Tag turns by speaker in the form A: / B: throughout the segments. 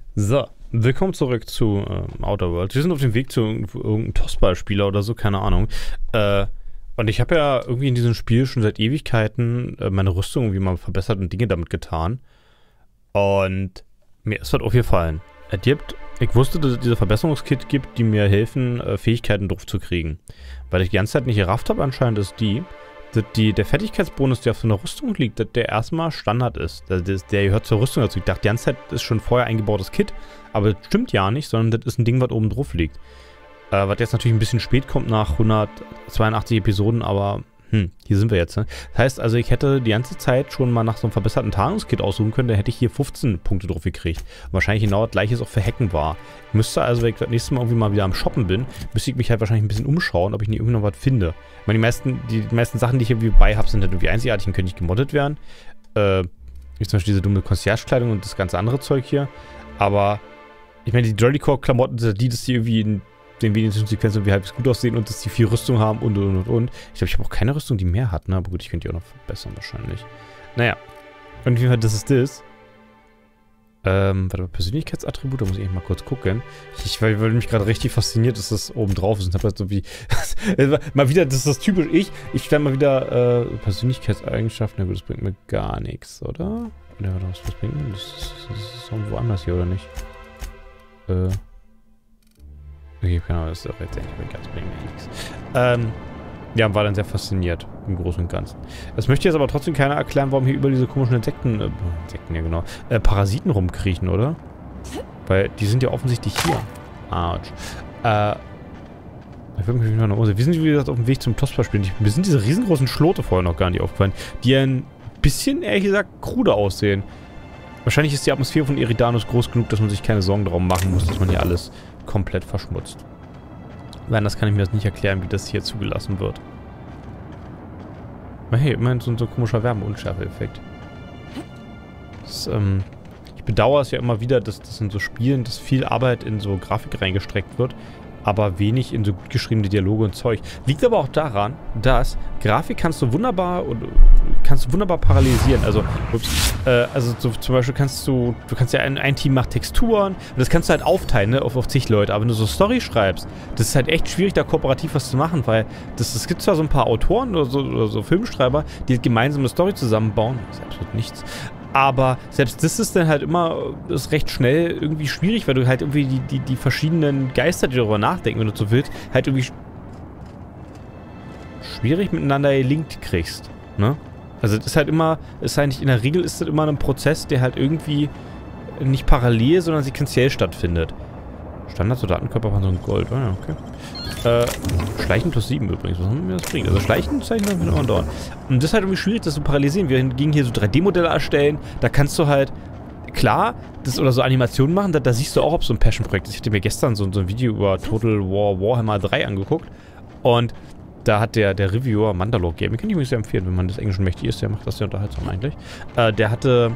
A: So, willkommen zurück zu Outer Worlds. Wir sind auf dem Weg zu irgendeinem Tossballspieler oder so, keine Ahnung. Und ich habe ja irgendwie in diesem Spiel schon seit Ewigkeiten meine Rüstung irgendwie mal verbessert und Dinge damit getan. Und mir ist was aufgefallen. Ich wusste, dass es diese Verbesserungskit gibt, die mir helfen, Fähigkeiten drauf zu kriegen. Weil ich die ganze Zeit nicht gerafft habe, anscheinend ist dass der Fertigkeitsbonus, der auf so einer Rüstung liegt, dass der erstmal Standard ist. Der gehört zur Rüstung dazu. Ich dachte, die ganze Zeit ist schon vorher eingebautes Kit, aber das stimmt ja nicht, sondern das ist ein Ding, was oben drauf liegt. Was jetzt natürlich ein bisschen spät kommt nach 182 Episoden, aber hier sind wir jetzt. Ne? Das heißt also, ich hätte die ganze Zeit schon mal nach so einem verbesserten Tarnungskit aussuchen können, da hätte ich hier 15 Punkte drauf gekriegt. Und wahrscheinlich genau das gleiche auch für Hacken war. Ich müsste also, wenn ich das nächste Mal irgendwie mal wieder am Shoppen bin, müsste ich mich halt wahrscheinlich ein bisschen umschauen, ob ich nicht irgendwie noch was finde. Ich meine, die meisten Sachen, die ich irgendwie bei habe, sind halt irgendwie einzigartig und können nicht gemoddet werden. Wie zum Beispiel diese dumme Concierge-Kleidung und das ganze andere Zeug hier. Aber ich meine, die Jollycore-Klamotten sind dass die irgendwie in den wenigsten Sequenzen irgendwie halbwegs gut aussehen und dass die viel Rüstung haben und. Ich glaube, ich habe auch keine Rüstung, die mehr hat, ne? Aber gut, ich könnte die auch noch verbessern wahrscheinlich. Naja. Und wie das ist das. Warte mal, Persönlichkeitsattribute, da muss ich echt mal kurz gucken. Weil mich gerade richtig fasziniert, dass das oben drauf ist. Und habe halt so wie. mal wieder, das ist das typisch ich. Ich stelle mal wieder Persönlichkeitseigenschaften. Na gut, das bringt mir gar nichts, oder? Ja, was bringt mir das? Das ist irgendwo anders hier, oder nicht? Okay, genau, das ist doch jetzt eigentlich ganz bringt mir nichts. Ja, war dann sehr fasziniert im Großen und Ganzen. Das möchte jetzt aber trotzdem keiner erklären, warum hier über diese komischen Insekten, ja genau, Parasiten rumkriechen, oder? Weil die sind ja offensichtlich hier. Autsch. Ich würde mich noch nach Hause. Wir sind, wie gesagt, auf dem Weg zum Tossballspielen. Mir sind diese riesengroßen Schlote vorher noch gar nicht aufgefallen, die ein bisschen, ehrlich gesagt, krude aussehen. Wahrscheinlich ist die Atmosphäre von Eridanus groß genug, dass man sich keine Sorgen darum machen muss, dass man hier alles komplett verschmutzt. Nein, das kann ich mir jetzt nicht erklären, wie das hier zugelassen wird. Aber hey, immerhin so ein komischer Wärme-Unschärfe-Effekt. Ich bedauere es ja immer wieder, dass in so Spielen, dass viel Arbeit in so Grafik reingestreckt wird, aber wenig in so gut geschriebene Dialoge und Zeug. Liegt aber auch daran, dass Grafik kannst du wunderbar parallelisieren. Also, so, zum Beispiel kannst du kannst ja ein Team macht Texturen und das kannst du halt aufteilen, ne, auf zig Leute. Aber wenn du so Story schreibst, das ist halt echt schwierig, da kooperativ was zu machen, weil es gibt zwar so ein paar Autoren oder so Filmschreiber, die halt gemeinsam eine Story zusammenbauen. Das ist absolut nichts. Aber selbst das ist dann halt ist recht schnell irgendwie schwierig, weil du halt irgendwie die verschiedenen Geister, die darüber nachdenken, wenn du so willst, halt irgendwie schwierig miteinander gelinkt kriegst, ne? Also das ist halt in der Regel ist das immer ein Prozess, der halt irgendwie nicht parallel, sondern sequenziell stattfindet. Standard-Soldatenkörperpanzerung Gold, oh ja, okay. Schleichen plus 7 übrigens, was haben wir das bringt? Also Schleichen zeichnen wir immer dauern. Und das ist halt irgendwie schwierig, das zu parallelisieren. Wir hingegen hier so 3D-Modelle erstellen, da kannst du halt, klar, oder so Animationen machen, da siehst du auch, ob so ein Passion-Projekt ist. Ich hatte mir gestern so ein Video über Total War Warhammer 3 angeguckt und da hat der Reviewer Mandalore Game, den kann ich übrigens sehr empfehlen, wenn man des Englischen mächtig ist, der macht das sehr unterhaltsam eigentlich. Der hatte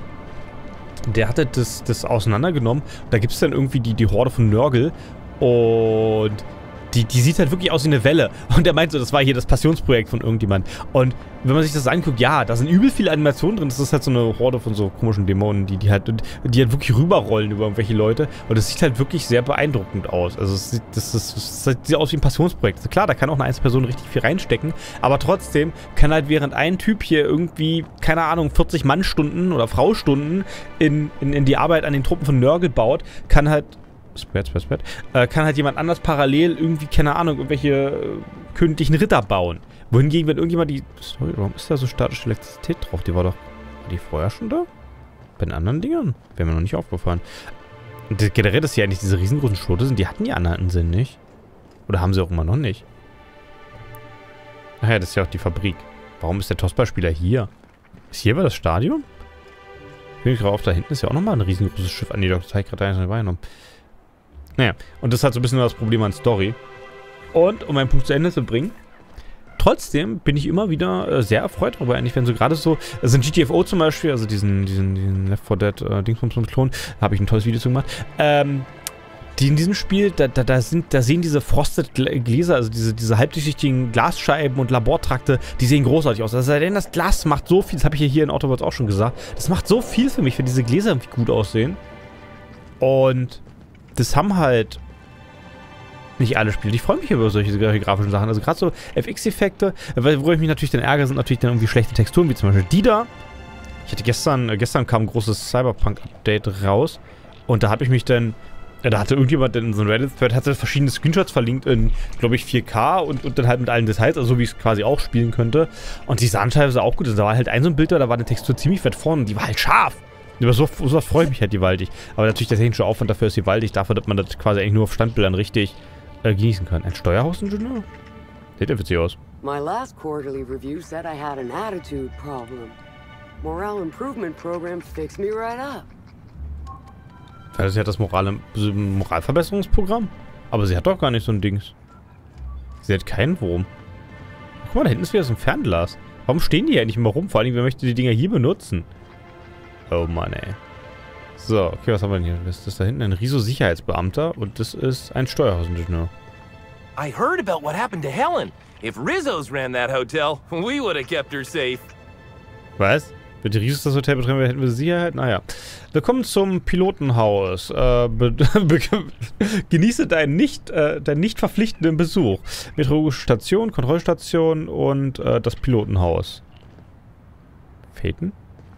A: das auseinandergenommen. Da gibt es dann irgendwie die Horde von Nörgel und die sieht halt wirklich aus wie eine Welle. Und er meint so, das war hier das Passionsprojekt von irgendjemand. Und wenn man sich das anguckt, ja, da sind übel viele Animationen drin. Das ist halt so eine Horde von so komischen Dämonen, die halt wirklich rüberrollen über irgendwelche Leute. Und das sieht halt wirklich sehr beeindruckend aus. Also das sieht aus wie ein Passionsprojekt. Also klar, da kann auch eine Einzelperson richtig viel reinstecken. Aber trotzdem kann halt während ein Typ hier irgendwie, keine Ahnung, 40 Mannstunden oder Fraustunden in die Arbeit an den Truppen von Nörgel baut, kann halt kann halt jemand anders parallel irgendwie, keine Ahnung, irgendwelche königlichen Ritter bauen. Wohingegen, wenn irgendjemand Sorry, warum ist da so statische Elektrizität drauf? War die vorher schon da? Bei den anderen Dingern? Wäre mir noch nicht aufgefallen. Und generell, dass hier eigentlich diese riesengroßen Schlote sind, die hatten die anderen Sinn nicht. Oder haben sie auch immer noch nicht? Ach ja, das ist ja auch die Fabrik. Warum ist der Tossballspieler hier? Ist hier das Stadion? Bin ich drauf, da hinten ist ja auch nochmal ein riesengroßes Schiff. Ah, nee, das habe ich gerade nicht wahrgenommen. Naja, und das ist halt so ein bisschen das Problem an Story. Und, um meinen Punkt zu Ende zu bringen, trotzdem bin ich immer wieder sehr erfreut darüber, eigentlich, wenn so gerade so, also in GTFO zum Beispiel, also diesen Left 4 Dead Dingsbums-Klon, da habe ich ein tolles Video zu gemacht, die in diesem Spiel, da sehen diese Frosted Gläser, also diese halbdurchsichtigen Glasscheiben und Labortrakte, die sehen großartig aus. Also denn das Glas macht so viel, das habe ich ja hier in Outer Worlds auch schon gesagt, das macht so viel für mich, wenn diese Gläser irgendwie gut aussehen. Und das haben halt nicht alle Spiele. Ich freue mich über solche grafischen Sachen. Also gerade so FX-Effekte, wo ich mich natürlich dann ärgere, sind natürlich dann irgendwie schlechte Texturen, wie zum Beispiel die da. Ich hatte gestern kam ein großes Cyberpunk-Update raus und da habe ich mich dann, da hatte irgendjemand in so einem Reddit-Thread, hatte verschiedene Screenshots verlinkt in, glaube ich, 4K und dann halt mit allen Details, also so wie ich es quasi auch spielen könnte. Und die sahen teilweise auch gut. Da war halt ein so ein Bild da war eine Textur ziemlich weit vorne und die war halt scharf. Über so freue ich mich halt gewaltig. Aber natürlich der technische Aufwand dafür ist gewaltig, dafür, dass man das quasi eigentlich nur auf Standbildern richtig genießen kann. Ein Steuerhausingenieur? Sieht ja witzig aus.
B: My last quarterly review said I had an attitude problem. Morale improvement program fixed me right up.
A: Also sie hat das Moralverbesserungsprogramm? Aber sie hat doch gar nicht so ein Dings. Sie hat keinen Wurm. Guck mal, da hinten ist wieder so ein Fernglas. Warum stehen die ja nicht immer rum? Vor allem, wer möchte die Dinger hier benutzen? Oh Mann, ey. So, okay, was haben wir denn hier? Das ist da hinten ein Riso-Sicherheitsbeamter und das ist ein Steuerhausingenieur.
C: I heard about what happened to Helen. If Rizzo's ran that hotel, we would have kept her safe.
A: Was? Wenn die Risos das Hotel betreiben, hätten wir Sicherheit? Naja. Willkommen zum Pilotenhaus. Genieße deinen nicht verpflichtenden Besuch. Meteorologische Station, Kontrollstation und das Pilotenhaus. Phaeton?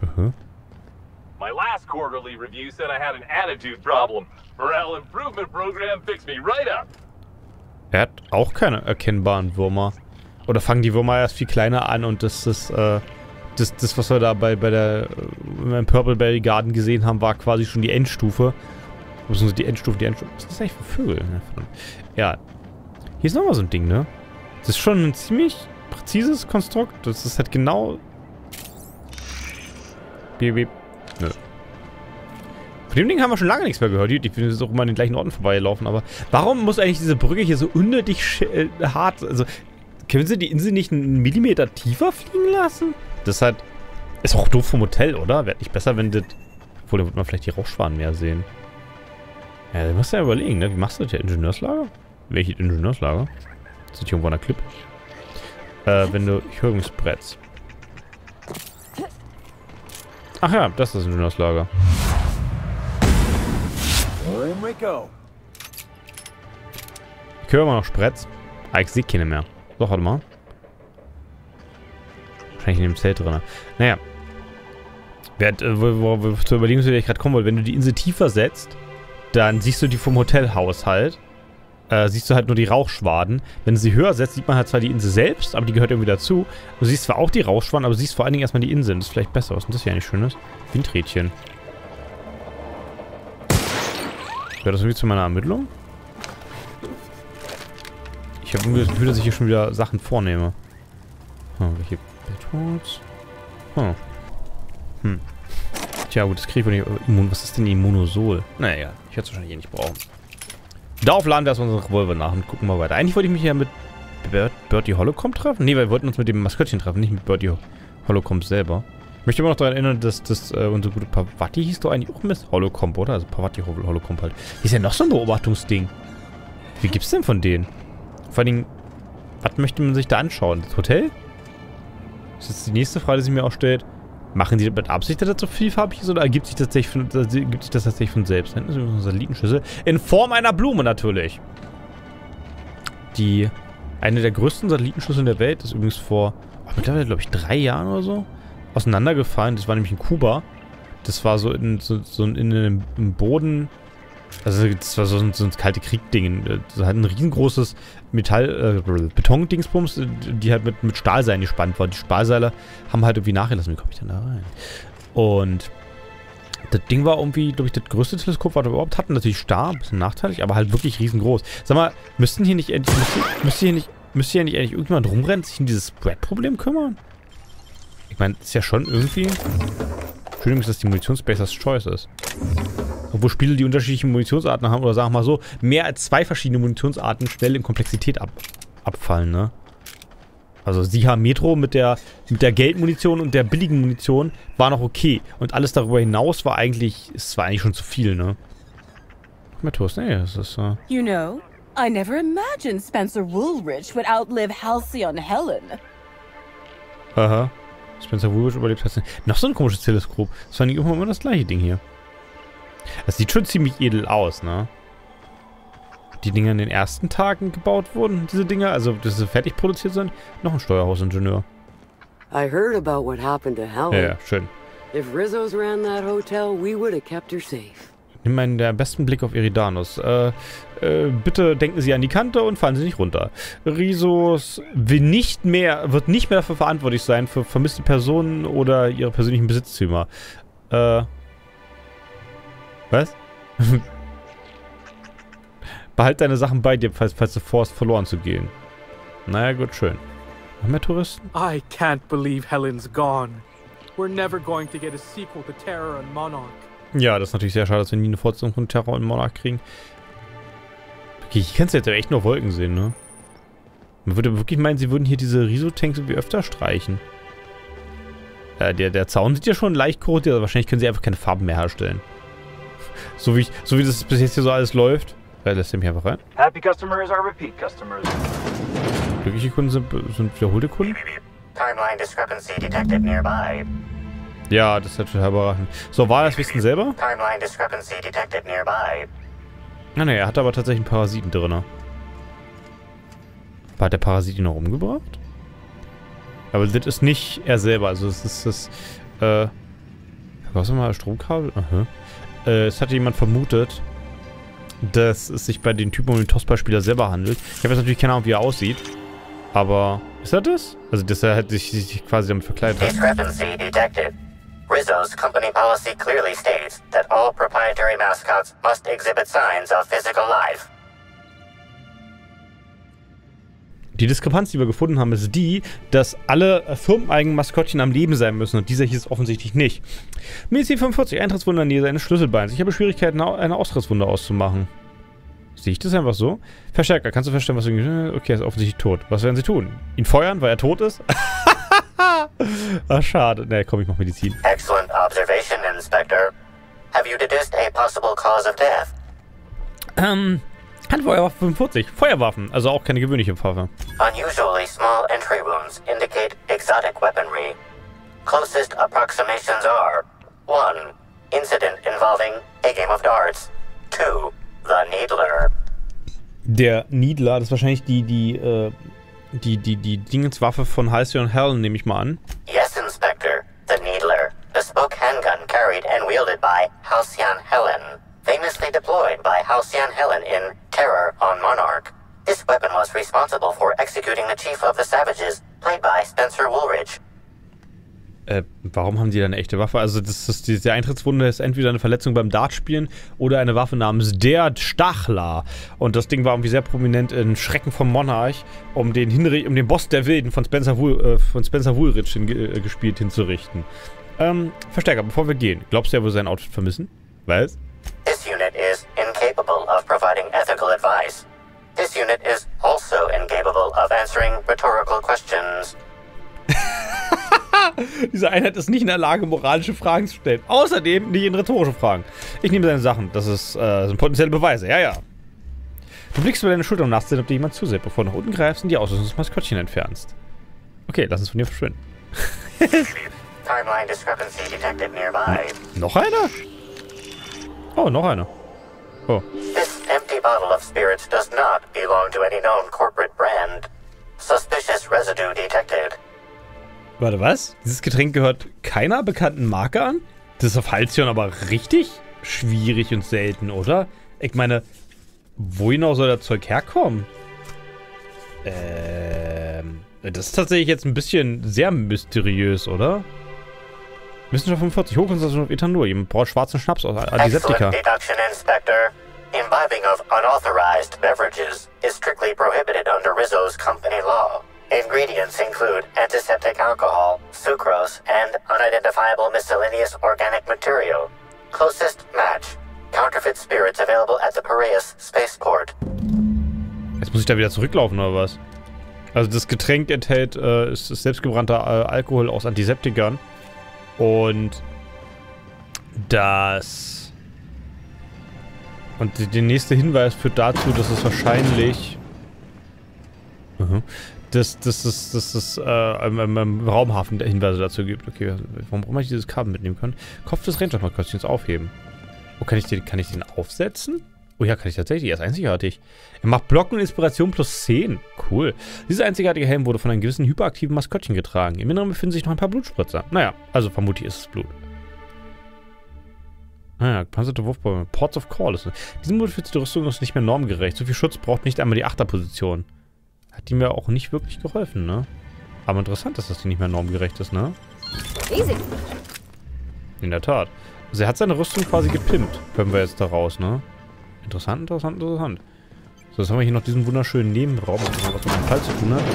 C: My last quarterly review said I had an attitude problem. Morale improvement program fixed me right up.
A: Er hat auch keine erkennbaren Würmer. Oder fangen die Würmer erst viel kleiner an und das ist, das, was wir da bei der Purple Berry Garden gesehen haben, war quasi schon die Endstufe. Beziehungsweise die Endstufe. Was ist das eigentlich für Vögel? Ja. Hier ist nochmal so ein Ding, ne? Das ist schon ein ziemlich präzises Konstrukt. Das ist halt genau... Beep, beep. Nö. Von dem Ding haben wir schon lange nichts mehr gehört. Ich bin jetzt auch immer an den gleichen Orten vorbeigelaufen, aber warum muss eigentlich diese Brücke hier so unnötig hart... Also, können sie die Insel nicht einen Millimeter tiefer fliegen lassen? Das halt... Ist auch doof vom Hotel, oder? Wäre nicht besser, wenn das... Obwohl, dann wird man vielleicht die Rauchschwaden mehr sehen. Ja, da musst du ja überlegen, ne? Wie machst du das hier? Ingenieurslager? Welche Ingenieurslager? Das ist hier irgendwo an der Clip. Wenn du... Ich höre übrigens Bretts. Ach ja, das ist das Ingenieurslager. Ich höre immer noch Spretz. Ah, ich sehe keine mehr. Doch, warte mal. Wahrscheinlich in dem Zelt drin. Naja. Zur Überlegung, zu der ich gerade kommen wollte, wenn du die Insel tiefer setzt, dann siehst du die vom Hotelhaus halt. Siehst du halt nur die Rauchschwaden. Wenn du sie höher setzt, sieht man halt zwar die Insel selbst, aber die gehört irgendwie dazu. Du siehst zwar auch die Rauchschwaden, aber du siehst vor allen Dingen erstmal die Insel. Das ist vielleicht besser. Was ist denn das hier eigentlich Schönes? Windrädchen. Gehört das irgendwie zu meiner Ermittlung? Ich habe irgendwie das Gefühl, dass ich hier schon wieder Sachen vornehme. Welche Batons? Tja, gut, das kriege ich nicht. Was ist denn Immunosol? Naja, ich werde es wahrscheinlich eh nicht brauchen. Darauf laden wir erstmal unsere Revolver nach und gucken mal weiter. Eigentlich wollte ich mich ja mit Bertie Holocomb treffen. Nee, wir wollten uns mit dem Maskottchen treffen, nicht mit Bertie Holocomb selber. Ich möchte aber noch daran erinnern, dass unsere gute Parvati hieß doch eigentlich auch Miss Holocomb, oder? Also Parvati Holocomb halt. Hier ist ja noch so ein Beobachtungsding. Wie gibt's denn von denen? Vor allen Dingen, was möchte man sich da anschauen? Das Hotel? Das ist jetzt die nächste Frage, die sich mir auch stellt. Machen die das mit Absicht, dass das so vielfarbig ist, oder ergibt sich das tatsächlich von selbst? Hinten ist eine Satellitenschüssel. In Form einer Blume natürlich. Eine der größten Satellitenschüsseln der Welt ist übrigens vor, mittlerweile glaube ich 3 Jahren oder so, auseinandergefallen. Das war nämlich in Kuba. Das war so in einem Boden. Also das war so ein kalte Krieg-Ding. Das hat ein riesengroßes Beton-Dingsbums, die halt mit Stahlseilen gespannt waren. Die Stahlseile haben halt irgendwie nachgelassen. Wie komme ich denn da rein? Und das Ding war irgendwie, glaube ich, das größte Teleskop, was wir überhaupt hatten. Natürlich starr, ein bisschen nachteilig, aber halt wirklich riesengroß. Sag mal, müsste hier nicht eigentlich irgendjemand rumrennen, sich um dieses Spread-Problem kümmern? Ich meine, ist ja schon irgendwie... Schön, dass die Munitionsspacer's Choice ist. Obwohl Spiele, die unterschiedliche Munitionsarten haben, oder sagen wir mal so, mehr als 2 verschiedene Munitionsarten schnell in Komplexität abfallen, ne? Also Siha Metro mit der Geldmunition und der billigen Munition war noch okay. Und alles darüber hinaus war eigentlich schon zu viel, ne? Matos, nee, das ist
D: You know, I never imagined Spencer Woolrich would outlive Halcyon Helen.
A: Aha. Spencer Woolrich überlebt hat. Noch so ein komisches Teleskop. Das war nicht immer das gleiche Ding hier. Das sieht schon ziemlich edel aus, ne? Die Dinger in den ersten Tagen gebaut wurden, diese Dinger, also dass sie fertig produziert sind. Noch ein Steuerhausingenieur.
B: I heard about what happened to Helen.
A: Ja, schön.
B: If Rizzo's ran that hotel, we would have kept her safe.
A: Nimm mal den besten Blick auf Eridanos. Bitte denken Sie an die Kante und fallen Sie nicht runter. Rizos wird nicht mehr dafür verantwortlich sein, für vermisste Personen oder ihre persönlichen Besitztümer. Was? Behalt deine Sachen bei dir, falls du vorhast, verloren zu gehen. Naja, gut, schön. Noch mehr Touristen?
E: I can't believe Helen's gone. We're never going to get a sequel to Terror and Monarch.
A: Ja, das ist natürlich sehr schade, dass wir nie eine Fortsetzung von Terror und Monarch kriegen. Okay, ich kann es jetzt echt nur Wolken sehen, ne? Man würde wirklich meinen, sie würden hier diese Riso-Tanks irgendwie öfter streichen. Der Zaun sieht ja schon leicht korrodiert, aber wahrscheinlich können sie einfach keine Farben mehr herstellen. So wie das bis jetzt hier so alles läuft. Lässt er mich einfach rein.
C: Happy customers are repeat customers.
A: Glückliche Kunden sind wiederholte Kunden?
F: Timeline discrepancy detected nearby.
A: Ja, das ist halt total überraschend. So, war das Wissen selber?
F: Timeline discrepancy detected nearby.
A: Ne, er hat aber tatsächlich einen Parasiten drin. Hat der Parasit ihn noch umgebracht? Aber das ist nicht er selber, also es ist das, was mal Stromkabel? Aha. Es hatte jemand vermutet, dass es sich bei den Typen um den TOSPA-Spieler selber handelt. Ich habe jetzt natürlich keine Ahnung, wie er aussieht. Aber, ist er das? Also, dass er halt sich quasi damit verkleidet hat.
F: Discrepancy detected. Rizzo's company policy clearly states that all proprietary mascots must exhibit signs of physical life.
A: Die Diskrepanz, die wir gefunden haben, ist die, dass alle firmeneigenen Maskottchen am Leben sein müssen und dieser hier ist offensichtlich nicht. Medici 45, Eintrittswunde in der Nähe seines Schlüsselbeins. Ich habe Schwierigkeiten, eine Austrittswunde auszumachen. Sehe ich das einfach so? Verstärker, kannst du feststellen, was du... Okay, er ist offensichtlich tot. Was werden sie tun? Ihn feuern, weil er tot ist? Ach, schade. Ne, komm, ich mach Medizin.
F: Excellent observation, Inspector. Have you deduced a possible cause of death?
A: Handfeuerwaffe 45. Feuerwaffen, also auch keine gewöhnliche Waffe.
F: Unusually small entry wounds indicate exotic weaponry. Closest approximations are 1. Incident involving a game of darts. 2. The Needler.
A: Der Needler, das ist wahrscheinlich die Dingenswaffe von Halcyon Helen, nehme ich mal an.
F: Yes, Inspector. The Needler. Bespoke handgun carried and wielded by Halcyon Helen. Famously deployed by Halcyon Helen in Terror on Monarch. This weapon was responsible for executing the chief of the Savages, played by Spencer Woolridge.
A: Warum haben die da eine echte Waffe? Also diese Eintrittswunde ist entweder eine Verletzung beim Dartspielen oder eine Waffe namens der Stachler. Und das Ding war irgendwie sehr prominent in Schrecken vom Monarch, um den Boss der Wilden von Spencer Woolridge gespielt hinzurichten. Verstärker, bevor wir gehen. Glaubst du, er würde sein Outfit vermissen? Was?
F: This unit is incapable of providing ethical advice. This unit is also incapable of answering rhetorical questions.
A: Diese Einheit ist nicht in der Lage, moralische Fragen zu stellen. Außerdem nicht in rhetorische Fragen. Ich nehme seine Sachen. Das sind potenzielle Beweise. Ja, ja. Du blickst über deine Schulter und nachsehen, ob dir jemand zusieht, bevor du nach unten greifst und die Ausrüstungsmaskottchen entfernst. Okay, lass uns von dir verschwinden.
F: Timeline discrepancy detected nearby.
A: Noch einer? Oh, noch einer. Oh.
F: This empty bottle of spirits does not belong to any known corporate brand. Suspicious residue detected.
A: Warte, was? Dieses Getränk gehört keiner bekannten Marke an? Das ist auf Halcyon aber richtig schwierig und selten, oder? Ich meine, wo genau soll das Zeug herkommen? Das ist tatsächlich jetzt ein bisschen sehr mysteriös, oder? Wissenschaft 45, Hochkonzentration auf Ethanol. Jemand braucht schwarzen Schnaps aus Antiseptika.
F: Excellent deduction, Inspector. Imbibing of unauthorized beverages is strictly prohibited under Rizzo's company law. Ingredients include antiseptic alcohol, sucrose, and unidentifiable miscellaneous organic material. Closest match. Counterfeit spirits available at the Piraeus Spaceport.
A: Jetzt muss ich da wieder zurücklaufen, oder was? Also das Getränk enthält ist selbstgebrannter Alkohol aus Antiseptikern. Und das... Und der nächste Hinweis führt dazu, dass es wahrscheinlich... dass es im Raumhafen Hinweise dazu gibt. Okay, warum auch immer ich dieses Kabel mitnehmen kann. Kopf des Ranger-Maskottchens aufheben. Oh, kann ich den aufsetzen? Oh ja, kann ich tatsächlich. Er ist einzigartig. Er macht Blocken und Inspiration plus 10. Cool. Dieser einzigartige Helm wurde von einem gewissen hyperaktiven Maskottchen getragen. Im Inneren befinden sich noch ein paar Blutspritzer. Naja, also vermutlich ist es Blut. Naja, gepanzerte Wurfbäume. Ports of Call ist. Diesen Modifizierung die Rüstung ist nicht mehr normgerecht. So viel Schutz braucht nicht einmal die Achterposition. Hat die mir auch nicht wirklich geholfen, ne? Aber interessant ist, dass die nicht mehr normgerecht ist, ne?
G: Easy.
A: In der Tat. Also er hat seine Rüstung quasi gepimpt. Können wir jetzt da raus, ne? Interessant, interessant, interessant. So, jetzt haben wir hier noch diesen wunderschönen Nebenraum, was mit dem Fall zu tun hat.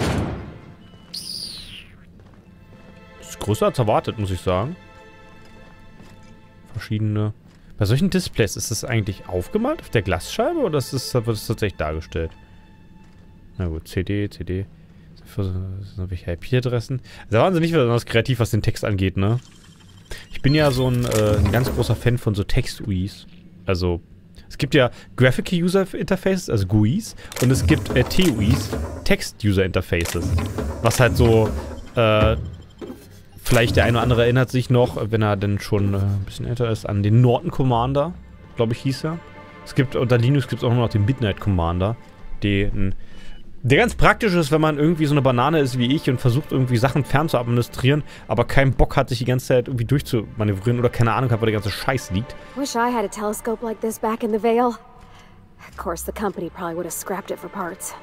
A: Das ist größer als erwartet, muss ich sagen. Verschiedene... Bei solchen Displays, ist das eigentlich aufgemalt auf der Glasscheibe oder wird das tatsächlich dargestellt? Na gut, CD. Das sind welche IP-Adressen. Da waren sie nicht besonders kreativ, was den Text angeht, ne? Ich bin ja so ein ganz großer Fan von so Text-UIs. Also, es gibt ja Graphic User Interfaces, also GUIs, und es gibt TUIs, Text User Interfaces. Was halt so, vielleicht der eine oder andere erinnert sich noch, wenn er denn schon ein bisschen älter ist, an den Norton Commander, glaube ich hieß er. Es gibt, unter Linux gibt es auch noch den Midnight Commander, der ganz praktisch ist, wenn man irgendwie so eine Banane ist wie ich und versucht irgendwie Sachen fern zu administrieren, aber keinen Bock hat, sich die ganze Zeit irgendwie durchzumanövrieren oder keine Ahnung hat, wo der ganze Scheiß liegt.
G: Wish I had a telescope like this back in the Vale. Of course, the company probably would have scrapped it for parts.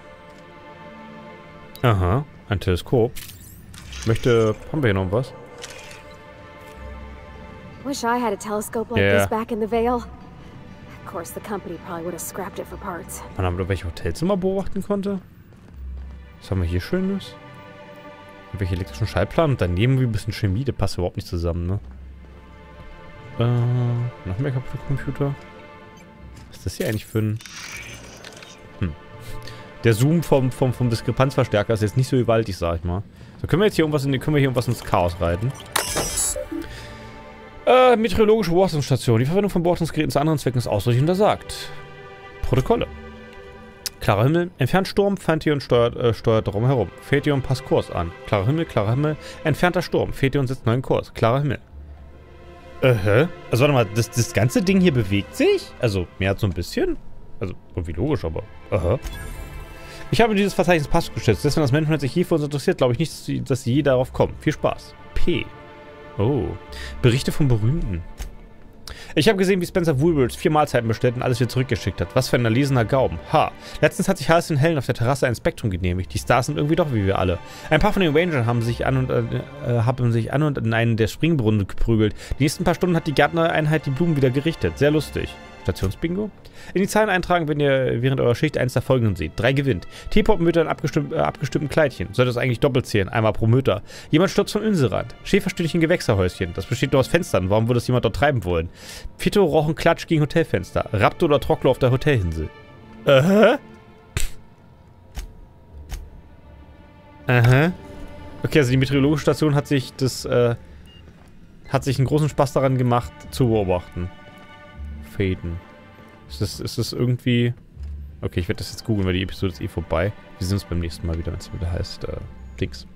A: Aha, ein Teleskop. Haben wir hier noch was?
G: Wish I had a telescope like this back in the Vale. Of course, the company probably would have scrapped it for parts.
A: Man haben wir welche Hotelzimmer beobachten konnte? Was haben wir hier Schönes? Welche elektrischen Schallplatten und daneben wie ein bisschen Chemie, das passt überhaupt nicht zusammen, ne? Noch mehr kaputte Computer. Was ist das hier eigentlich für ein... Der Zoom vom Diskrepanzverstärker ist jetzt nicht so gewaltig, sag ich mal. So, können wir jetzt hier irgendwas ins Chaos reiten? Meteorologische Beobachtungsstation. Die Verwendung von Beobachtungsgeräten zu anderen Zwecken ist ausdrücklich untersagt. Protokolle. Klarer Himmel, entfernt Sturm, Phantion steuert darum herum. Phantion passt Kurs an. Klarer Himmel, entfernter Sturm. Phantion setzt neuen Kurs. Klarer Himmel. Also warte mal, das ganze Ding hier bewegt sich? Also, mehr als so ein bisschen? Also, irgendwie logisch, aber... Ich habe dieses Verzeichnis Pass geschätzt. Deswegen das Management sich je für uns interessiert, glaube ich nicht, dass sie je darauf kommen. Viel Spaß. P. Oh. Berichte von Berühmten. Ich habe gesehen, wie Spencer Woolworth 4 Mahlzeiten bestellt und alles wieder zurückgeschickt hat. Was für ein erlesener Gaumen. Ha. Letztens hat sich Halcyon Helen auf der Terrasse ein Spektrum genehmigt. Die Stars sind irgendwie doch wie wir alle. Ein paar von den Rangern haben sich an und in einen der Springbrunnen geprügelt. Die nächsten paar Stunden hat die Gärtnereinheit die Blumen wieder gerichtet. Sehr lustig. Stationsbingo? In die Zahlen eintragen, wenn ihr während eurer Schicht eins der folgenden seht. 3 gewinnt. Teepot-Mütter in abgestimmten Kleidchen. Sollte das eigentlich doppelt zählen. Einmal pro Mütter. Jemand stürzt vom Inselrand. Schäferstündchen Gewächserhäuschen. Das besteht nur aus Fenstern. Warum würde es jemand dort treiben wollen? Fito rochen Klatsch gegen Hotelfenster. Raptor oder Trockler auf der Hotelinsel. Okay, also die meteorologische Station hat sich einen großen Spaß daran gemacht, zu beobachten. Faden. Ist das irgendwie... Okay, ich werde das jetzt googeln, weil die Episode ist eh vorbei. Wir sehen uns beim nächsten Mal wieder, wenn es wieder heißt, Dings.